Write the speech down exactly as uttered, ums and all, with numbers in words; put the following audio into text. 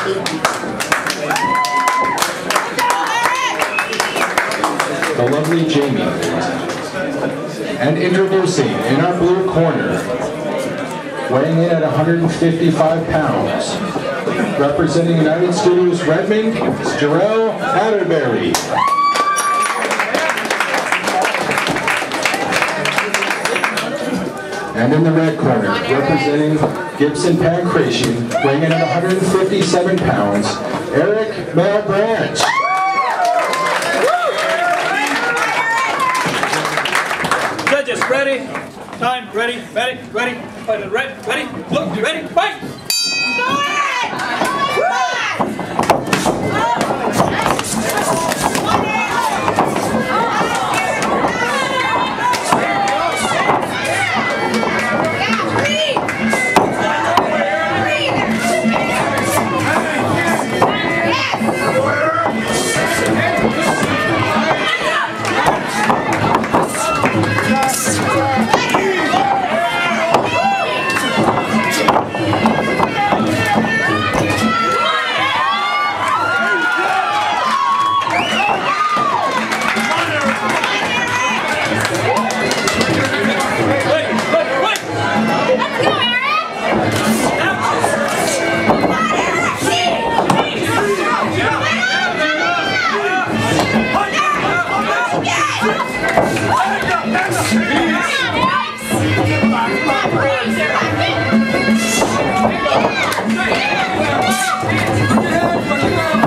The lovely Jamie. And introducing, in our blue corner, weighing in at one hundred fifty-five pounds, representing United Studios Redmond, it's Jerial Atterbury. And in the red corner, representing Gibson Pancration, weighing in at one hundred fifty-seven pounds, Malebranch. Judges, ready? Time, ready, ready, ready, ready, ready, ready, look, ready, fight! Come on,